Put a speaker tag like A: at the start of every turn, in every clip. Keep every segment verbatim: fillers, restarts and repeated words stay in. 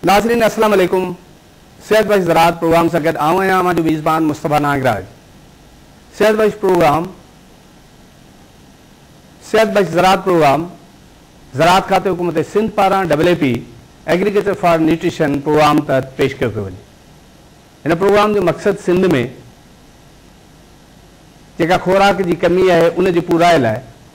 A: नाज़रीन अस्सलाम वालेकुम। सेहत बख्श ज़राअत प्रोग्राम से गॾु आऊं आहियां मुंहिंजो मेज़बान मुस्तफ़ा नागराज। सेहत बख्श प्रोग्राम सेहत बख्श ज़राअत प्रोग्राम ज़राअत खाते हुकूमत सिंध पारां double A P agriculture for nutrition programme तहत पेश कयो पियो वञे। हिन प्रोग्राम जो मक़सदु सिंध में जेका खुराक जी कमी आहे उन जी पूराए लाइ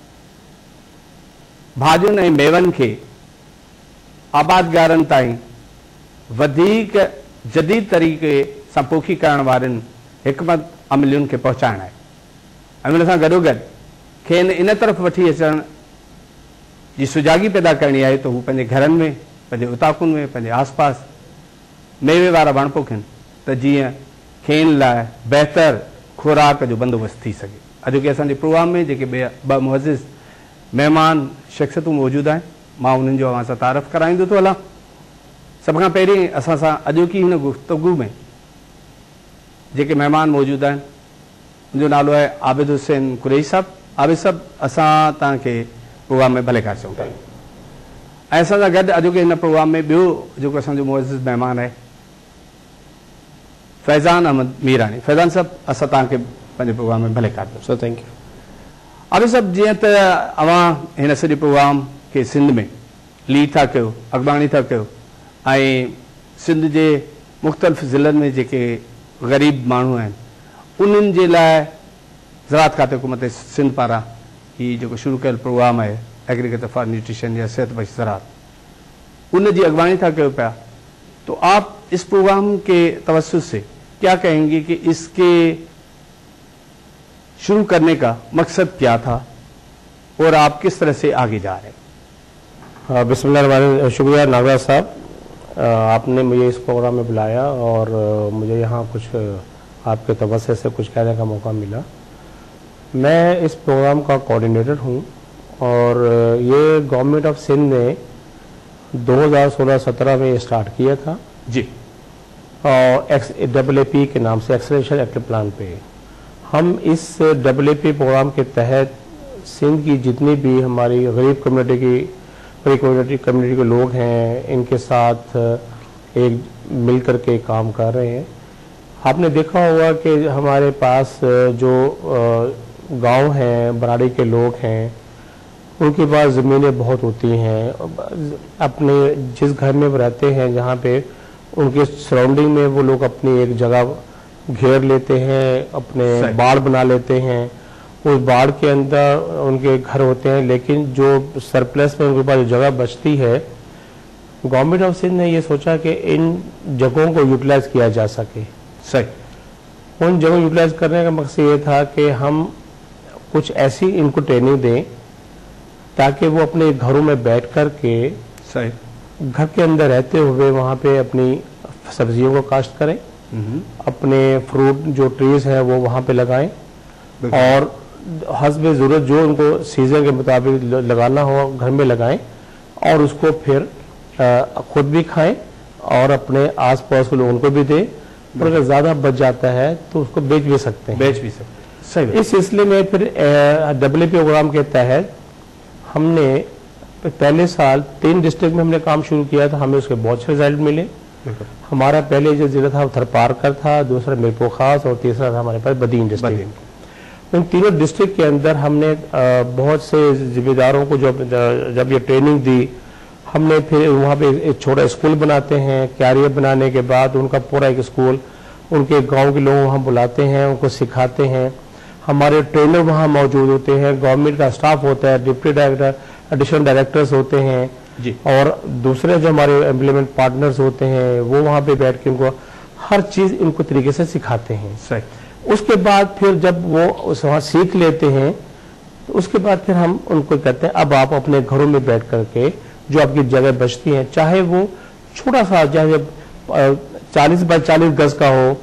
A: भाॼियुनि ऐं मेवनि खे आबादगारनि ताईं वधीक जदीद तरीक़े सां पोखी करण वारनि हिकमत अमलियुनि खे पहुचाइण आहे ऐं उन सां गॾोगॾु खेनि इन तरफ़ वठी अचण जी सुजागी पैदा करणी आहे त हू पंहिंजे घरनि में, पंहिंजे उताकुनि में, पंहिंजे आसपास मेवे वारा वण पोखनि त जीअं खेनि लाइ बहितर खुराक जो बंदोबस्तु थी सघे। अॼु के असांजे प्रोग्राम में जेके ॿ मुअज़्ज़िज़ महिमान शख़्सियतूं मौजूदु आहिनि, मां उन्हनि जो अव्हां सां तारीफ़ कराईंदो थो हलां। सभ खां पहिरीं असां सां अॼोकी हिन गुफ़्तगू में जेके महिमान मौजूदु आहिनि, मुंहिंजो नालो आहे आबिद हुसैन कुरैशी साहब। आबिद साहब, असां तव्हांखे प्रोग्राम में भले कार चऊं था ऐं असां सां गॾु अॼोके हिन प्रोग्राम में ॿियो जेको असांजो मुअज़्ज़िज़ महिमान आहे फैज़ान अहमद मीरानी। फैज़ान साहब, असां तव्हांखे पंहिंजे प्रोग्राम में भले कार सो थैंक यू। आबिद साहब, जीअं त अव्हां हिन सॼे प्रोग्राम खे सिंध में लीड था कयो, अॻुवाणी था कयो ऐं सिंध जे मुख़्तलिफ़ ज़िलनि में जेके ग़रीब माण्हू आहिनि उन्हनि जे लाइ ज़राअत खाते हुकूमत सिंध पारां हीउ जेको शुरू कयल प्रोग्राम आहे एग्रीकल्चर फॉर न्यूट्रिशन या सेहत बख्श ज़राअत, उन जी अॻुवाणी था कयो पिया, तो आप इस प्रोग्राम के तवज्जुह से क्या कहेंगे कि इसके शुरू करने का मकसद क्या था और आप किस तरह से आगे जा रहे हैं?
B: बिस्मिल्लाह, शुक्रिया नागराज साहब, आपने मुझे इस प्रोग्राम में बुलाया और मुझे यहाँ कुछ आपके तवज्जुह से कुछ कहने का मौका मिला। मैं इस प्रोग्राम का कोऑर्डिनेटर हूँ और ये गवर्नमेंट ऑफ सिंध ने दो हज़ार सोलह सत्रह में स्टार्ट किया था
A: जी,
B: और एक्स डबल ए पी के नाम से एक्सलेशन एक्टिव प्लान पे हम इस डबल ए पी प्रोग्राम के तहत सिंध की जितनी भी हमारी गरीब कम्युनिटी की गरीब कम्युनिटी कम्युनिटी के लोग हैं, इनके साथ एक मिल कर के काम कर रहे हैं। आपने देखा होगा कि हमारे पास जो गांव हैं, बराड़ी के लोग हैं, उनके पास ज़मीनें बहुत होती हैं। अपने जिस घर में वो रहते हैं, जहाँ पे उनके सराउंडिंग में वो लोग अपनी एक जगह घेर लेते हैं, अपने बाड़ बना लेते हैं, उस बाड़ के अंदर उनके घर होते हैं, लेकिन जो सरप्लस में उनके पास जो जगह बचती है, गवर्नमेंट ऑफ सिंध ने ये सोचा कि इन जगहों को यूटिलाइज किया जा सके। सही, उन जगहों यूटिलाइज करने का मकसद ये था कि हम कुछ ऐसी इनको ट्रेनिंग दें ताकि वो अपने घरों में बैठ कर के
A: सही
B: घर के अंदर रहते हुए वहाँ पे अपनी सब्जियों को काश्त करें, अपने फ्रूट जो ट्रीज हैं वो वहाँ पे लगाएं और हस्ब ज़रूरत जो उनको सीजन के मुताबिक लगाना हो घर में लगाएं और उसको फिर खुद भी खाएं और अपने आस पड़ोस के लोगों को भी दें। और अगर ज़्यादा बच जाता है तो उसको बेच भी सकते हैं
A: बेच भी सकते हैं सही।
B: इस सिलसिले में फिर डबल ए पी प्रोग्राम के तहत हमने पहले साल तीन डिस्ट्रिक्ट में हमने काम शुरू किया था, हमें उसके बहुत अच्छे रिजल्ट मिले। हमारा पहले जो जिला था वो थरपारकर था, दूसरा मीरपुर खास और तीसरा था हमारे पास बदीन डिस्ट्रिक्ट। इन तीनों डिस्ट्रिक्ट के अंदर हमने बहुत से जिम्मेदारों को जब जब ये ट्रेनिंग दी, हमने फिर वहाँ पे एक छोटा स्कूल बनाते हैं। कैरियर बनाने के बाद उनका पूरा एक स्कूल उनके गांव के लोग वहाँ बुलाते हैं, उनको सिखाते हैं। हमारे ट्रेनर वहाँ मौजूद होते हैं, गवर्नमेंट का स्टाफ होता है, डिप्टी डायरेक्टर, एडिशनल डायरेक्टर्स होते हैं
A: जी, और
B: दूसरे जो हमारे एम्प्लॉयमेंट पार्टनर्स होते हैं वो वहाँ पे बैठ के उनको हर चीज़ इनको तरीके से सिखाते हैं।
A: सही।
B: उसके बाद फिर जब वो उस वहाँ सीख लेते हैं तो उसके बाद फिर हम उनको कहते हैं अब आप अपने घरों में बैठ करके जो आपकी जगह बचती है, चाहे वो छोटा सा, चाहे चालीस बाई चालीस गज का हो,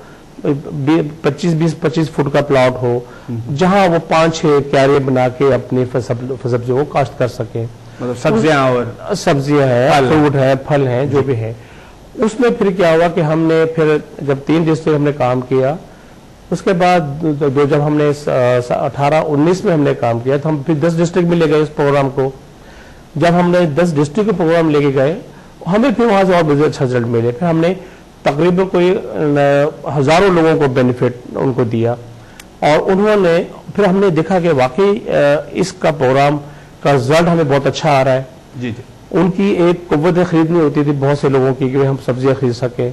B: पच्चीस बीस पच्चीस फुट का प्लॉट हो, जहां वो पांच छह क्यारे बना के अपनी सब्जियों को काश्त कर सके।
A: मतलब सब्जियां और
B: सब्जियां हैं, फ्रूट है, फल हैं, जो भी है। उसमें फिर क्या हुआ कि हमने फिर जब तीन डिस्ट्रिक्ट हमने काम किया, उसके बाद दो जब हमने अठारह उन्नीस में हमने काम किया तो हम फिर दस डिस्ट्रिक्ट में ले गए इस प्रोग्राम को। जब हमने दस डिस्ट्रिक्ट के प्रोग्राम लेके गए हमें फिर वहाँ से और बहुत अच्छा रिजल्ट मिले। फिर हमने तकरीबन कोई हज़ारों लोगों को बेनिफिट उनको दिया और उन्होंने फिर हमने देखा कि वाकई इसका प्रोग्राम का रिजल्ट हमें बहुत अच्छा आ रहा है।
A: जी जी। उनकी
B: एक कुव्वत खरीदनी होती थी बहुत से लोगों की कि हम सब्जियां खरीद सके।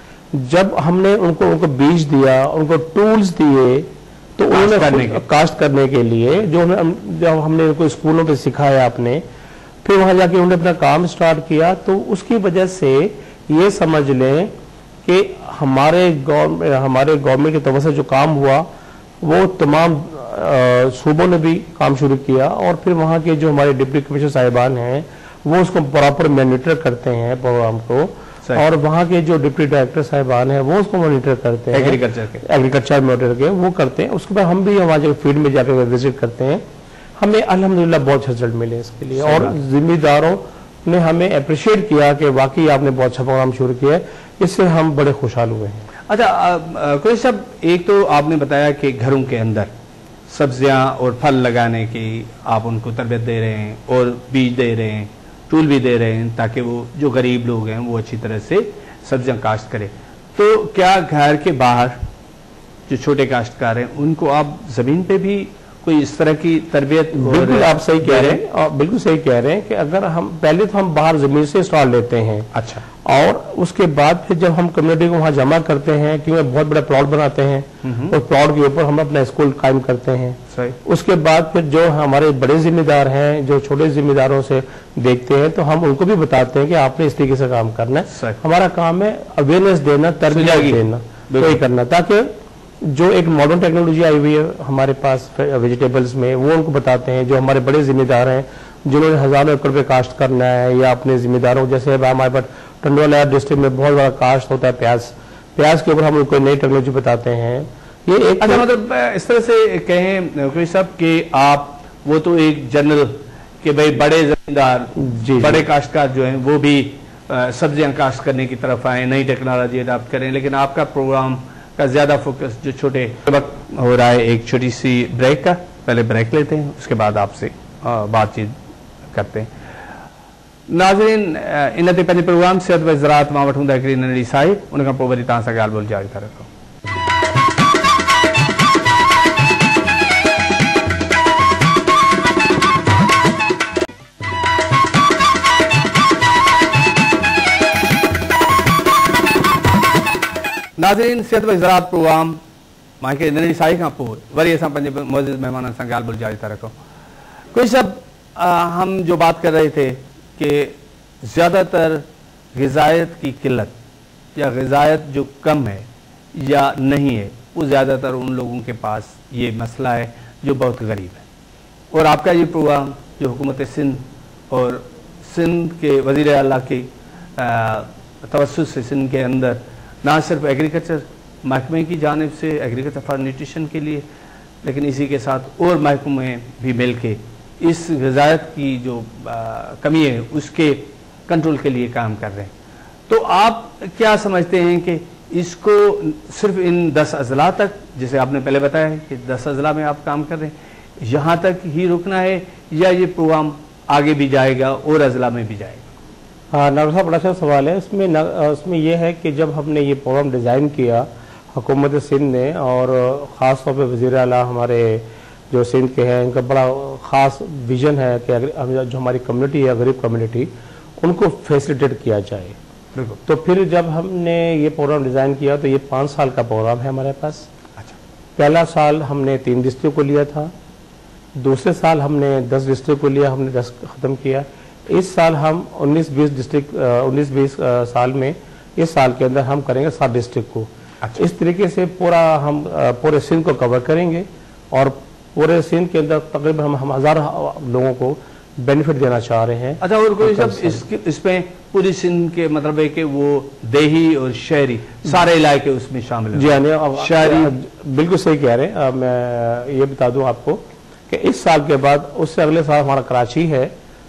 B: जब हमने उनको उनको बीज दिया, उनको टूल्स दिए, तो उन्होंने काश्त करने के लिए जो जब हमने उनको स्कूलों पे सिखाया आपने, फिर वहां जाके उन्होंने अपना काम स्टार्ट किया। तो उसकी वजह से ये समझ लें कि हमारे गवर्नमेंट हमारे गवर्नमेंट की तरफ से जो काम हुआ वो तमाम सूबों ने भी काम शुरू किया और फिर वहाँ के जो हमारे डिप्टी कमिश्नर साहिबान हैं वो उसको प्रॉपर मॉनिटर करते हैं प्रोग्राम को, और वहाँ के जो डिप्टी डायरेक्टर साहिबान हैं वो उसको मॉनिटर करते हैं,
A: एग्रीकल्चर के
B: एग्रीकल्चर मॉनिटर के वो करते हैं। उसके बाद हम भी वहाँ जो फील्ड में जाकर विजिट करते हैं। हमें अल्हम्दुलिल्लाह बहुत रिजल्ट मिले इसके लिए और जिम्मेदारों ने हमें अप्रिशिएट किया कि वाकई आपने बहुत अच्छा प्रोग्राम शुरू किया है, इससे हम बड़े खुशहाल हुए हैं।
A: अच्छा कोई सब, एक तो आपने बताया कि घरों के अंदर सब्जियां और फल लगाने की आप उनको तरबियत दे रहे हैं और बीज दे रहे हैं, टूल भी दे रहे हैं ताकि वो जो गरीब लोग हैं वो अच्छी तरह से सब्जियां काश्त करें। तो क्या घर के बाहर जो छोटे काश्तकार हैं उनको आप जमीन पे भी कोई इस तरह की तरबियत?
B: बिल्कुल आप सही कह रहे हैं और बिल्कुल सही कह रहे हैं कि अगर हम पहले तो हम बाहर जमीन से स्टॉल लेते हैं,
A: अच्छा,
B: और उसके बाद फिर जब हम कम्युनिटी को वहाँ जमा करते हैं क्योंकि बहुत बड़ा प्लॉट बनाते हैं और प्लॉट के ऊपर हम अपना स्कूल कायम करते हैं।
A: सही।
B: उसके बाद फिर जो हमारे बड़े जिम्मेदार हैं जो छोटे जिम्मेदारों से देखते हैं तो हम उनको भी बताते हैं कि आपने इस तरीके से काम करना है। हमारा काम है अवेयरनेस देना, तरबियत देना, तो ये करना, ताकि जो एक मॉडर्न टेक्नोलॉजी आई हुई है हमारे पास वेजिटेबल्स में वो उनको बताते हैं। जो हमारे बड़े जिम्मेदार हैं जिन्होंने हजारों एकड़ पे काश्त करना है या अपने जिम्मेदारों, जैसे हमारे पास टंडवाला डिस्ट्रिक्ट में बहुत बड़ा काश्त होता है प्याज, प्याज के ऊपर हम उनको नई टेक्नोलॉजी बताते हैं। ये एक
A: अच्छा, मतलब इस तरह से कहें कोई सब कि आप वो तो एक जनरल कि भाई बड़े जमींदार बड़े काश्तकार जो हैं वो भी सब्जियां काश्त करने की तरफ आए, नई टेक्नोलॉजी अडॉप्ट करें, लेकिन आपका प्रोग्राम का ज्यादा फोकस जो छोटे वक्त हो रहा है। एक छोटी सी ब्रेक का, पहले ब्रेक लेते हैं उसके बाद आपसे बातचीत करते हैं। नाज़रीन, इन ते पंहिंजे प्रोग्राम सिहत व ज़राअत मां वठूं था हिकिड़ी नंढड़ी साई, उन खां पोइ वरी तव्हां सां ॻाल्हि ॿोल जारी था रखूं। नाज़रीन, सिहत व ज़राअत प्रोग्राम मां हिकिड़ी नंढड़ी साई खां पोइ वरी असां पंहिंजे मौजूद महिमाननि सां ॻाल्हि ॿोल जारी था रखूं। कोई सब हम जो बात कर रहे थे कि ज़्यादातर ग़िज़ायत की किल्लत या ग़िज़ायत जो कम है या नहीं है वो ज़्यादातर उन लोगों के पास ये मसला है जो बहुत गरीब है। और आपका ये प्रोग्राम जो हुकूमत सिंध और सिंध के वज़ीर आला के तवस्सुत से सिंध के अंदर ना सिर्फ एग्रीकल्चर महकमे की जानिब से एग्रीकल्चर फॉर न्यूट्रिशन के लिए, लेकिन इसी के साथ और महकमे भी मिल के इस ग़िज़ायत की जो आ, कमी है उसके कंट्रोल के लिए काम कर रहे हैं। तो आप क्या समझते हैं कि इसको सिर्फ इन दस अजला तक, जैसे आपने पहले बताया कि दस अजला में आप काम कर रहे हैं, यहाँ तक ही रुकना है या ये प्रोग्राम आगे भी जाएगा और अजला में भी जाएगा?
B: हाँ, डॉक्टर साहब बड़ा अच्छा सवाल है। उसमें न, उसमें यह है कि जब हमने ये प्रोग्राम डिज़ाइन किया हुकूमत सिंध ने, और ख़ास तौर पर वज़ीर आला हमारे जो सिंध के हैं, इनका बड़ा ख़ास विजन है कि जो हमारी कम्युनिटी है, गरीब कम्युनिटी, उनको फैसिलिटेट किया जाए। तो फिर जब हमने ये प्रोग्राम डिज़ाइन किया तो ये पाँच साल का प्रोग्राम है हमारे पास।
A: अच्छा।
B: पहला साल हमने तीन डिस्ट्रिक्ट को लिया था, दूसरे साल हमने दस डिस्ट्रिक्ट को लिया, हमने दस ख़त्म किया। इस साल हम उन्नीस बीस डिस्ट्रिक्ट उन्नीस बीस साल में इस साल के अंदर हम करेंगे सात डिस्ट्रिक्ट को। अच्छा। इस तरीके से पूरा हम पूरे सिंध को कवर करेंगे और पूरे सिंध के अंदर तकरीबन हम, हम हजार लोगों को बेनिफिट देना चाह रहे हैं।
A: अच्छा, और कोई सब इस इसमें पूरी सिंध के मतलब है कि वो देही और शहरी सारे इलाके उसमें शामिल हैं?
B: जी हाँ, शहरी बिल्कुल सही कह रहे हैं। मैं ये बता दूं आपको कि इस साल के बाद उससे अगले साल हमारा कराची है,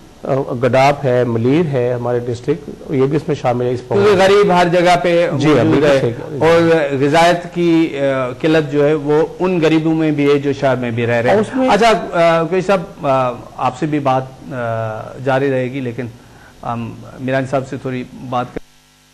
B: गडाफ है, मलीर है हमारे डिस्ट्रिक्ट, ये भी इसमें शामिल है। इस
A: क्योंकि गरीब हर जगह पे जी है और ग़िज़ायत की किल्लत जो है वो उन गरीबों में भी है जो शहर में भी रह रहे हैं। अच्छा, कोई सब आपसे भी बात आ, जारी रहेगी, लेकिन मीरान साहब से थोड़ी बात कर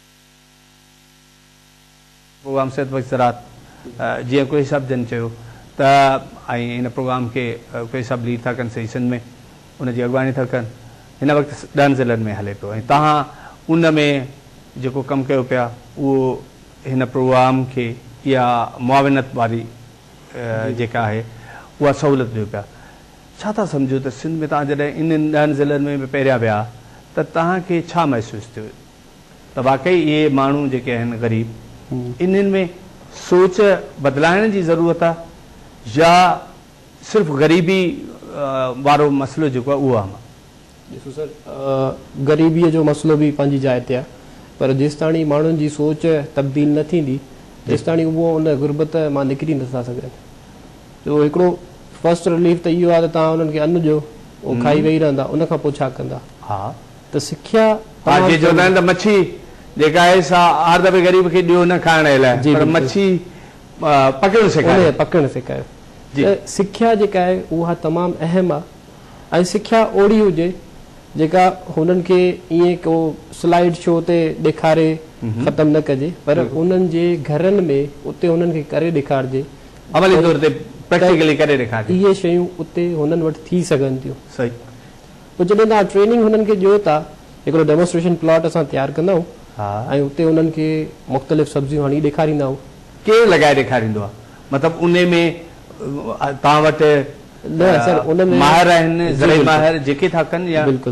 A: प्रोग्राम सेहत व ज़राअत जी कोई साहब जन चयो त इन प्रोग्राम के कोई साहब लीड था कन सेशन में उनकी अगवानी था कन इन वक्त ॾहनि ज़िलनि में हले पियो ऐं तव्हां उन में जेको कमु कयो पिया उहो हिन प्रोग्राम के या मुआविनत वारी जेका आहे उहा सहूलियत ॾियो पिया छा था सम्झो त सिंध में तव्हां जॾहिं इन ॾहनि ज़िलनि में पहिरियां विया त तव्हांखे छा महसूसु थियो त वाकई इहे माण्हू जेके आहिनि ग़रीब इन्हनि में सोच बदिलाइण जी ज़रूरत आहे या सिर्फ़ु ग़रीबी वारो मसइलो जेको आहे उहो आहे
C: ॾिसो सर ग़रीबीअ जो मसइलो बि पंहिंजी जाइ ते आहे पर जेसिताणी माण्हुनि जी सोच तब्दील न थींदी तेसिताणी उहो उन गुरबत मां निकिरी नथा सघनि जो हिकिड़ो फर्स्ट रिलीफ त इहो आहे त तव्हां उन्हनि खे अन्न ॾियो उहो खाई वेही रहंदा उन खां पोइ छा कंदा
A: हा
C: त सिख्या
A: चवंदा आहिनि त मच्छी जेका आहे सा हर दफ़े ग़रीब खे ॾियो न खाइण लाइ पर मच्छी पकड़णु सेखारियो
C: पकड़णु सेखारियो त सिख्या जेका आहे उहा तमामु अहम आहे ऐं सिख्या ओड़ी हुजे जेका हुननि खे ईअं को स्लाइड शो ते ॾेखारे ख़तमु न कजे पर उन्हनि जे घरनि में उते हुननि खे करे ॾेखारिजे
A: अमली तौर ते प्रैक्टिकली करे ॾेखारिजे
C: इहे शयूं उते हुननि वटि थी सघनि थियूं
A: सही
C: पोइ जॾहिं तव्हां ट्रेनिंग हुननि खे ॾियो था हिकिड़ो डेमोन्स्ट्रेशन प्लॉट असां तयारु कंदा आहियूं ऐं उते उन्हनि खे मुख़्तलिफ़ सब्जियूं हणी ॾेखारींदा आहियूं
A: केरु लॻाए ॾेखारींदो आहे मतिलबु उन में तव्हां वटि
C: न सर उन में
A: माहिर आहिनि ज़राई माहिर जेके था कनि या
C: बिल्कुलु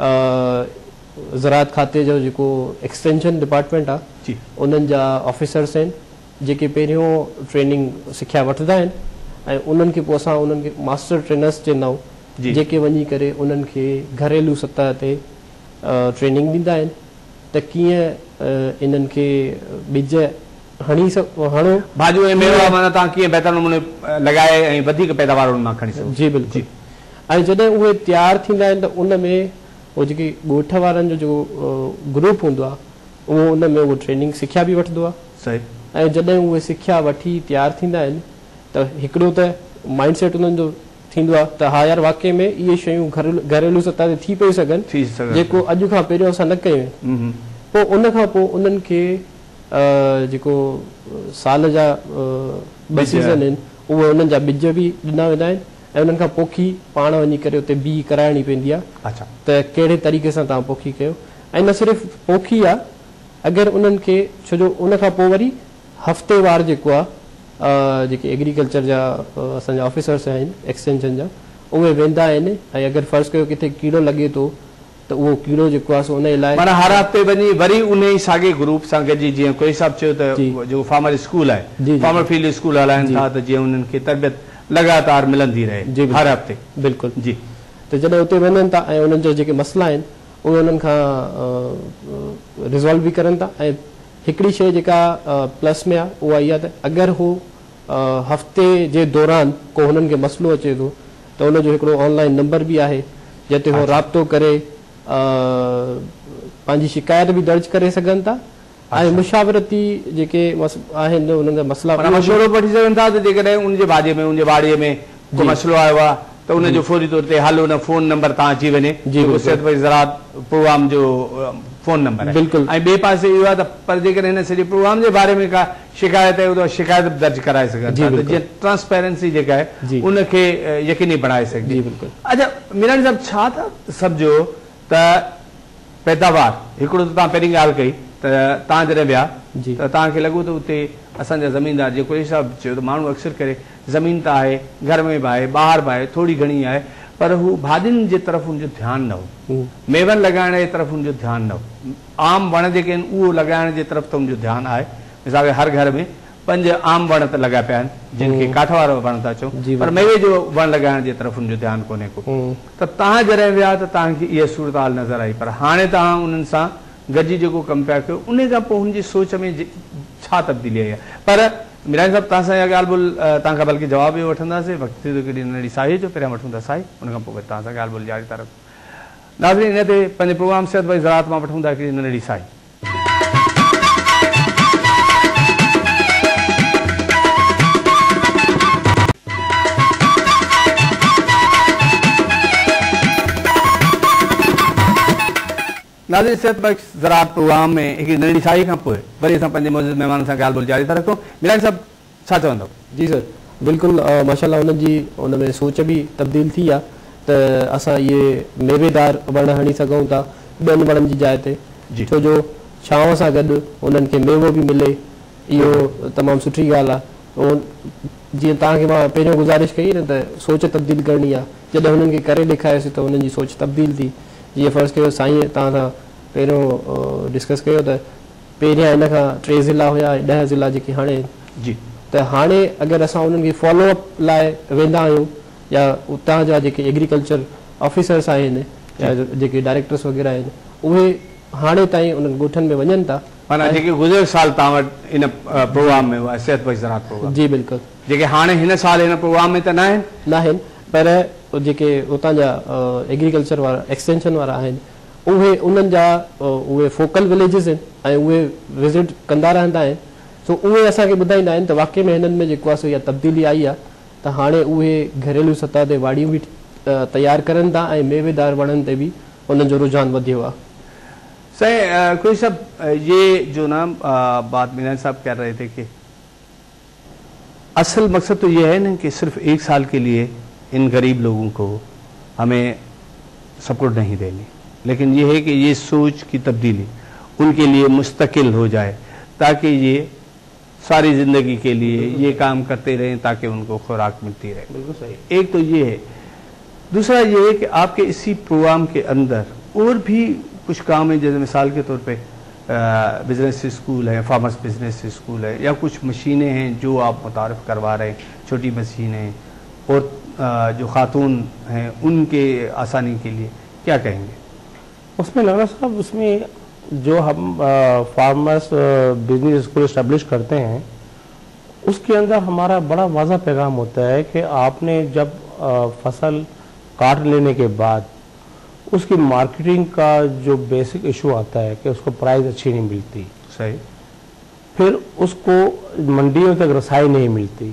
C: ज़राअत खाते जो जेको एक्सटेंशन डिपार्टमेंट आहे उन्हनि जा ऑफिसर्स आहिनि जेके पहिरियों ट्रेनिंग सिख्या वठंदा आहिनि ऐं उन्हनि खे पोइ असां उन्हनि खे मास्टर ट्रेनर्स चवंदा आहियूं जेके वञी करे उन्हनि खे घरेलू सतह ते ट्रेनिंग ॾींदा आहिनि त कीअं इन्हनि खे ॿिज हणी हणो
A: भाॼियूं ऐं मेवा माना तव्हां कीअं बहितर नमूने लॻाए ऐं वधीक पैदावार उन मां खणी सघो
C: जी बिल्कुलु ऐं जॾहिं उहे तयारु थींदा आहिनि त उन में उहो जेकी ॻोठ वारनि जो जेको ग्रुप हूंदो आहे उहो उन में उहो ट्रेनिंग सिख्या बि वठंदो आहे
A: सही
C: ऐं जॾहिं उहे सिख्या वठी तयारु थींदा आहिनि त हिकिड़ो त माइंड सेट उन्हनि जो थींदो आहे त हा यार वाकई में इहे शयूं घरेलू घरेलू सतह ते थी पियूं सघनि जेको अॼु खां पहिरियों असां न कयूं आहिनि पोइ उन खां पोइ उन्हनि खे जेको साल जा ॿ सीज़न आहिनि उहे उन्हनि जा ॿिज बि ॾिना वेंदा आहिनि ऐं उन्हनि खां पोखी पाण वञी करे उते बी कराइणी पवंदी आहे त कहिड़े तरीक़े सां तव्हां पोखी कयो ऐं न सिर्फ़ु पोखी आहे अगरि उन्हनि खे छो जो उन खां पोइ वरी हफ़्तेवार जेको आहे जेके एग्रीकल्चर जा असांजा ऑफिसर्स आहिनि एक्सटेंशन जा उहे वेंदा आहिनि ऐं अगरि फ़र्ज़ु कयो किथे कीड़ो लॻे थो त उहो कीड़ो जेको आहे उन लाइ
A: माना हर हफ़्ते वञी वरी उन ई साॻे ग्रुप सां गॾिजी जीअं कोई हिसाब चयो त जेको फार्मर स्कूल आहे फार्मर फील्ड स्कूल हलाइनि था त जीअं उन्हनि खे तरबियत लगातार मिलंदी रहे हर हफ़्ते
C: बिल्कुलु जी त जॾहिं उते वञनि था ऐं उन्हनि जा जेके मसइला आहिनि उहे उन्हनि खां रिज़ॉल्व बि करनि था ऐं हिकिड़ी शइ जेका प्लस में आहे उहा इहा त अगरि हू हफ़्ते जे दौरान को हुननि खे मसइलो अचे थो त उनजो हिकिड़ो ऑनलाइन नंबर बि आहे जिते उहो राब्तो करे पंहिंजी शिकायत बि दर्ज करे सघनि था ऐं मुशावरती जेके आहिनि उन्हनि जा मसइला
A: मशवरो वठी सघनि था त जेकॾहिं उनजे भाॼे में उनजे बाड़ीअ में को मसइलो आयो आहे त उनजो फौरी तौर ते हल उन फोन नंबर तव्हां अची वञे सिहत व ज़राअत प्रोग्राम जो फोन नंबर आहे
C: बिल्कुलु ऐं
A: ॿिए पासे इहो आहे त पर जेकॾहिं हिन सॼे प्रोग्राम जे बारे में का शिकायत आहे उहा शिकायत दर्ज कराए सघनि था त जीअं ट्रांसपेरेंसी जेका आहे उनखे यकीनी बणाए सघिजे अच्छा मीरानी साहिबु छा था सम्झो त पैदावार हिकिड़ो त तव्हां पहिरीं ॻाल्हि कई त तव्हां जॾहिं विया त तव्हांखे लॻो त उते असांजा ज़मीनदार जेको हिसाब चयो त माण्हू अक्सर करे ज़मीन त आहे घर में बि आहे ॿाहिरि बि आहे थोरी घणी आहे पर हू भाॼियुनि जे तरफ़ हुनजो ध्यानु न हो मेवनि लॻाइण जे तरफ़ हुनजो ध्यानु न हो आम वण जेके आहिनि उहो लॻाइण जे तरफ़ त हुनजो ध्यानु आहे मिसाल हर घर में पंज आम वण त लॻा पिया आहिनि जिन खे काठ वारो वण था चऊं पर मेवे जो वण लॻाइण जे तरफ़ हुनजो ध्यानु कोन्हे को त तव्हां जॾहिं विया त तव्हांखे इहा सूरत हाल नज़र आई पर हाणे तव्हां उन्हनि सां गॾिजी जेको कमु पिया कयो उन खां पोइ हुनजी सोच में छा तब्दीली आई आहे पर मीरानी साहिबु तव्हां सां इहा ॻाल्हि ॿोल तव्हांखां बल्कि जवाबु इहो वठंदासीं वक़्तु हिकिड़ी नंढड़ी साई जो पहिरियां वठूं था साई उन खां पोइ वरी तव्हां सां ॻाल्हि ॿोल जारी था रखूं नाज़रीन इन ते पंहिंजे प्रोग्राम सिहत व ज़राअत मां वठूं था हिकिड़ी नंढड़ी साई नाज़रीन, सिहत बख्श ज़राअत प्रोग्राम में एक नंढी साई खां पोइ वरी असां पंहिंजे मौजूद महिमान सां ॻाल्हि ॿोल जारी था रखूं। मिलान साहब छा चवंदव?
C: जी सर, बिल्कुलु माशाल्लाह उन्हनि जी उन में सोच बि तब्दील थी आहे त असां इहे मेवेदार वण हणी सघूं था ॿियनि वणनि जी जाइ ते, छो जो छांव सां गॾु उन्हनि खे मेवो बि मिले, इहो तमामु सुठी ॻाल्हि आहे। जीअं तव्हांखे मां पहिरियों गुज़ारिश कई न त सोच तब्दील करणी आहे, जॾहिं हुननि खे करे ॾेखारियोसीं त हुननि जी सोच तब्दील थी। जीअं फ़र्ज़ु कयो साईं तव्हां सां पहिरियों डिस्कस कयो त पहिरियां हिन खां टे ज़िला हुया, ॾह ज़िला जेके हाणे जी, त हाणे अगरि असां उन्हनि खे फॉलोअप लाइ वेंदा आहियूं या उतां जा जेके एग्रीकल्चर ऑफिसर्स आहिनि या जेके डायरेक्टर्स वग़ैरह आहिनि उहे हाणे ताईं उन्हनि ॻोठनि में वञनि था।
A: माना जेके गुज़िरियल साल तव्हां वटि इन प्रोग्राम में हुआ सिहत बख्श ज़राअत प्रोग्राम,
C: जी बिल्कुलु,
A: जेके हाणे हिन साल हिन प्रोग्राम में त न आहिनि
C: न आहिनि पर जेके उतां जा एग्रीकल्चर वारा एक्सटेंशन वारा आहिनि उहे उन्हनि जा उहे फोकल विलेजिस आहिनि ऐं उहे विज़िट कंदा रहंदा आहिनि। सो उहे असांखे ॿुधाईंदा आहिनि त वाक़ई में हिननि में जेको आहे इहा तब्दीली आई आहे त हाणे उहे घरेलू सतह ते वाड़ियूं बि तयारु करनि था ऐं मेवेदार वणनि ते बि उन्हनि जो रुझान वधियो आहे।
A: सही कोई सब ये जो ना बात मीना साहब कह रहे थे कि असल मकसद तो ये है ना कि सिर्फ एक साल के लिए इन गरीब लोगों को हमें सपोर्ट नहीं देनी, लेकिन ये है कि ये सोच की तब्दीली उनके लिए मुस्तकिल हो जाए ताकि ये सारी ज़िंदगी के लिए ये काम करते रहें ताकि उनको खुराक मिलती रहे।
C: बिल्कुल सही,
A: एक तो ये है। दूसरा ये है कि आपके इसी प्रोग्राम के अंदर और भी कुछ काम है, जैसे मिसाल के तौर पे बिजनेस स्कूल है, फार्मर्स बिजनेस स्कूल है, या कुछ मशीनें हैं जो आप मुतारफ़ करवा रहे हैं, छोटी मशीनें, और आ, जो खातून हैं उनके आसानी के लिए क्या कहेंगे?
B: उसमें लग रहा साहब, उसमें जो हम आ, फार्मर्स बिजनेस स्कूल इस्टेब्लिश करते हैं उसके अंदर हमारा बड़ा वाज़ा पैगाम होता है कि आपने जब आ, फसल काट लेने के बाद उसकी मार्केटिंग का जो बेसिक इशू आता है कि उसको प्राइस अच्छी नहीं मिलती,
A: सही,
B: फिर उसको मंडियों तक रसाई नहीं मिलती,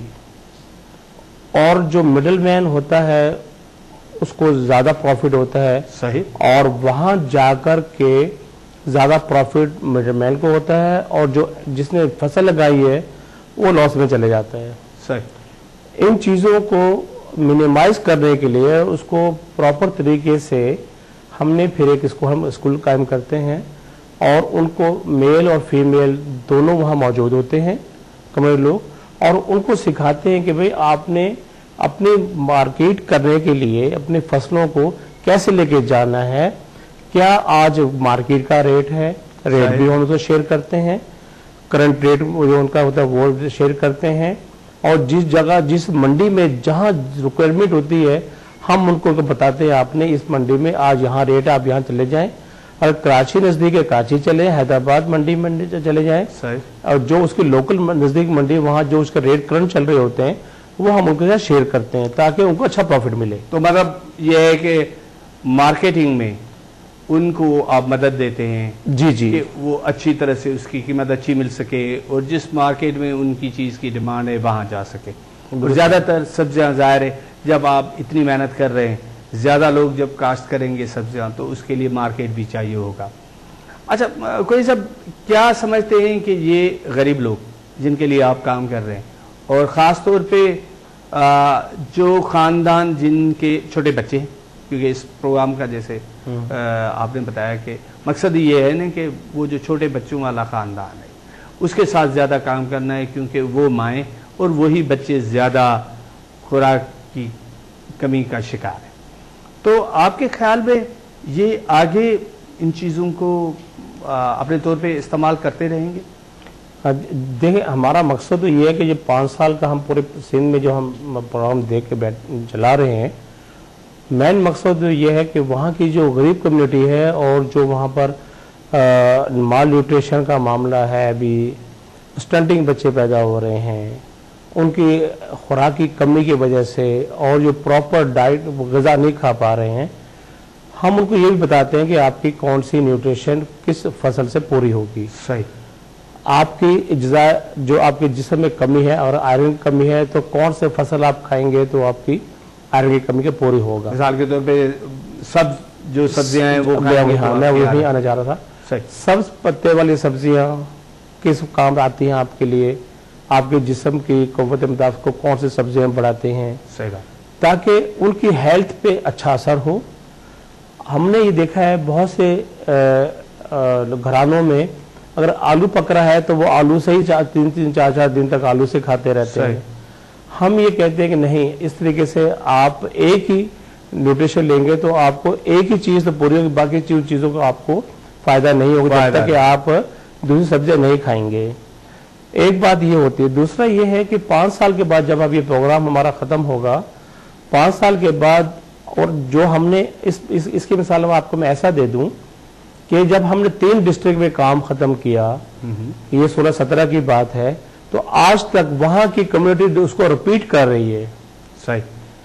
B: और जो मिडल मैन होता है उसको ज़्यादा प्रॉफिट होता है,
A: सही, और
B: वहाँ जाकर के ज़्यादा प्रॉफिट मिडल मैन को होता है और जो जिसने फसल लगाई है वो लॉस में चले जाता है।
A: सही।
B: इन चीज़ों को मिनिमाइज करने के लिए उसको प्रॉपर तरीके से हमने फिर एक इसको हम स्कूल कायम करते हैं और उनको मेल और फीमेल दोनों वहाँ मौजूद होते हैं कमरे लोग, और उनको सिखाते हैं कि भाई आपने अपने मार्केट करने के लिए अपने फसलों को कैसे लेके जाना है, क्या आज मार्केट का रेट है, रेट भी हम उनको शेयर करते हैं, करंट रेट जो उनका होता है वो शेयर करते हैं, और जिस जगह जिस मंडी में जहाँ रिक्वायरमेंट होती है हम उनको बताते हैं आपने इस मंडी में आज यहाँ रेट है, आप यहाँ चले जाएं, और कराची नज़दीक है कराची चले, हैदराबाद मंडी मंडी चले जाएं, और जो उसके लोकल नज़दीक मंडी वहाँ जो उसका रेट करंट चल रहे होते हैं वो हम उनके साथ शेयर करते हैं ताकि उनको अच्छा प्रॉफिट मिले।
A: तो मतलब ये है कि मार्केटिंग में उनको आप मदद देते हैं,
B: जी जी,
A: कि वो अच्छी तरह से उसकी कीमत अच्छी मिल सके और जिस मार्केट में उनकी चीज़ की डिमांड है वहाँ जा सके। और ज़्यादातर सब्जियाँ ज़ाहिर है जब आप इतनी मेहनत कर रहे हैं, ज़्यादा लोग जब काश्त करेंगे सब्जियाँ तो उसके लिए मार्केट भी चाहिए होगा। अच्छा, कोई सब क्या समझते हैं कि ये गरीब लोग जिनके लिए आप काम कर रहे हैं, और ख़ास तौर पे जो ख़ानदान जिनके छोटे बच्चे हैं, क्योंकि इस प्रोग्राम का जैसे आ, आपने बताया कि मकसद ये है ना कि वो जो छोटे बच्चों वाला ख़ानदान है उसके साथ ज़्यादा काम करना है, क्योंकि वो माएँ और वही बच्चे ज़्यादा खुराक की कमी का शिकार है। तो आपके ख्याल में ये आगे इन चीज़ों को आ, अपने तौर पे इस्तेमाल करते रहेंगे?
B: देखिए, हमारा मकसद तो ये है कि जो पाँच साल का हम पूरे सिंध में जो हम प्रोग्राम देख के बैठ चला रहे हैं, मेन मकसद तो ये है कि वहाँ की जो गरीब कम्युनिटी है और जो वहाँ पर माल न्यूट्रिशन का मामला है, अभी स्टंटिंग बच्चे पैदा हो रहे हैं उनकी खुराक की कमी की वजह से, और जो प्रॉपर डाइट ग़िज़ा नहीं खा पा रहे हैं, हम उनको ये भी बताते हैं कि आपकी कौन सी न्यूट्रिशन किस फसल से पूरी होगी।
A: सही।
B: आपकी अज्जा जो आपके जिस्म में कमी है और आयरन की कमी है तो कौन से फसल आप खाएंगे तो आपकी आयरन की कमी के पूरी होगा।
A: मिसाल के तौर पे सब जो सब्जियां हैं वो
B: हाँ, मैं वही आना चाह रहा था।
A: सही।
B: सब्ज पत्ते वाली सब्जियां किस काम आती हैं आपके लिए, आपके जिस्म की क़ुव्वत मुताबिक को कौन सी सब्जियां बढ़ाते हैं,
A: सही बात,
B: ताकि उनकी हेल्थ पे अच्छा असर हो। हमने ये देखा है बहुत से घरानों में अगर आलू पक रहा है तो वो आलू से ही चार तीन तीन चार चार दिन तक आलू से खाते रहते हैं। हम ये कहते हैं कि नहीं, इस तरीके से आप एक ही न्यूट्रिशन लेंगे तो आपको एक ही चीज तो पूरी होगी, बाकी चीजों का आपको फायदा नहीं होगा जब तक कि आप दूसरी सब्जियां नहीं खाएंगे। एक बात ये होती है। दूसरा ये है कि पांच साल के बाद जब अब ये प्रोग्राम हमारा खत्म होगा, पांच साल के बाद, और जो हमने इस, इस इसकी मिसाल में आपको मैं ऐसा दे दूं कि जब हमने तीन डिस्ट्रिक्ट में काम खत्म किया, ये सोलह सत्रह की बात है, तो आज तक वहां की कम्युनिटी उसको रिपीट कर रही है।
A: सही,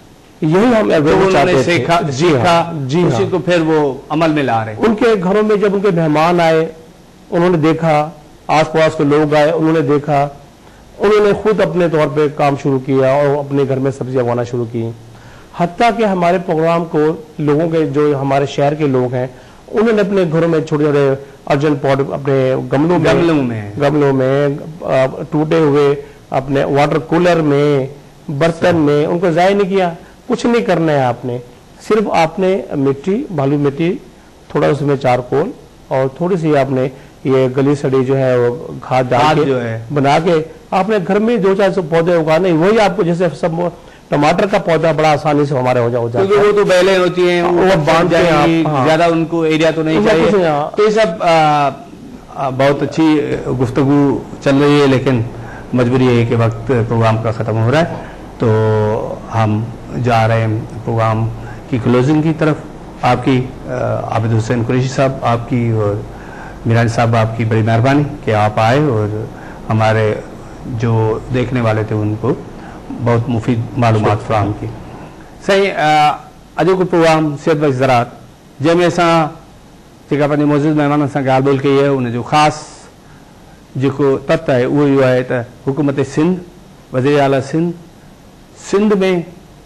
B: यही हम
A: तो चाहते सीखा,
B: जी हाँ, जी
A: उसी को फिर वो अमल में ला रहे हैं।
B: उनके घरों में जब उनके मेहमान आए, उन्होंने देखा, आस पास के लोग आए, उन्होंने देखा, उन्होंने खुद अपने तौर पे काम शुरू किया और अपने घर में सब्जियां उगाना शुरू की। हत्ता कि हमारे प्रोग्राम को लोगों के, जो हमारे शहर के लोग हैं, उन्होंने अपने घरों में छोटे छोटे अर्जन पॉट अपने गमलों में
A: गमलों में
B: गमलों में टूटे हुए अपने वाटर कूलर में, बर्तन में, उनको ज़ाया नहीं किया। कुछ नहीं करना है आपने, सिर्फ आपने मिट्टी, बालू मिट्टी, थोड़ा उसमें चारकोल और थोड़ी सी आपने ये गली सड़ी जो है वो खाद डाल के
A: जो है
B: बना के आपने घर में दो चार पौधे उगाने, वही आपको जैसे सब टमाटर का पौधा बड़ा आसानी से हमारे हो जाता है,
A: क्योंकि वो तो बेलें होती हैं, वो बांध जाएंगी, ज्यादा उनको एरिया तो नहीं चाहिए। तो ये सब आ, आ, बहुत अच्छी गुफ्तगू चल रही है, लेकिन मजबूरी है कि वक्त प्रोग्राम का ख़त्म हो रहा है, तो हम जा रहे हैं प्रोग्राम की क्लोजिंग की तरफ। आपकी आबिद हुसैन कुरैशी साहब, आपकी और मीरानी साहब, आपकी बड़ी मेहरबानी कि आप आए और हमारे जो देखने वाले थे उनको बहुत मुफीद मालूमात फराहम की। सही, अॼु को प्रोग्राम सिहत व ज़राअत जंहिंमें असां जेका पंहिंजे मौजूद महिमाननि सां ॻाल्हि ॿोल कई आहे, उनजो ख़ासि जेको तत्व आहे उहो इहो आहे त हुकूमत सिंध, वज़ीर आला सिंध, सिंध में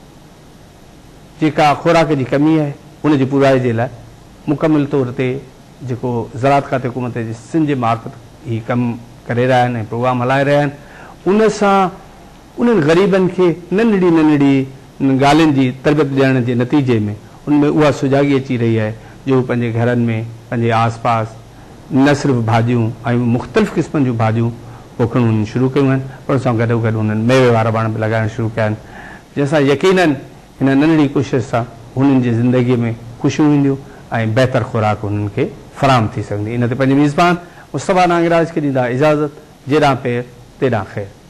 A: जेका खुराक जी कमी आहे उनजी पूराई जे लाइ मुकमिल तौर ते जेको ज़राअत खाते हुकूमत जे सिंध जे मार्फत ही कमु करे रहिया आहिनि ऐं प्रोग्राम हलाए रहिया आहिनि, उन सां उन्हनि ग़रीबनि खे नंढड़ी नंढड़ी ॻाल्हियुनि जी तरबियत ॾियण जे नतीजे में उनमें उहा सुजागी अची रही आहे जो पंहिंजे घरनि में, पंहिंजे आस पास न सिर्फ़ु भाॼियूं ऐं मुख़्तलिफ़ क़िस्मनि जूं भाॼियूं पोखणियूं उन्हनि शुरू कयूं आहिनि, पर उन सां गॾो गॾु उन्हनि मेवे वारा वण बि लॻाइण शुरू कया आहिनि, जंहिंसां यकीनन हिन नंढड़ी कोशिश सां हुननि जी ज़िंदगीअ में ख़ुशियूं ईंदियूं ऐं बहितर खुराक हुननि खे फराहम थी सघंदी। इन ते पंहिंजे मेज़बान मुस्तफ़ा नागराज खे ॾींदा इजाज़त। जेॾां पेर तेॾां ख़ैर।